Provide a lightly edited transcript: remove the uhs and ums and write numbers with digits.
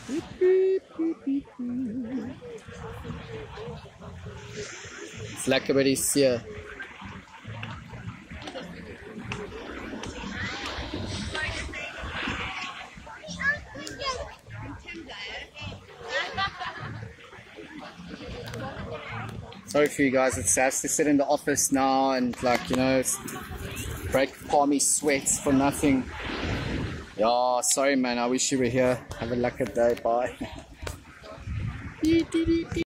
It's lekker by die see. Sorry for you guys, it's sad to sit in the office now and like, you know, break palmy sweats for nothing. Yeah, sorry man, I wish you were here. Have a lucky day, bye.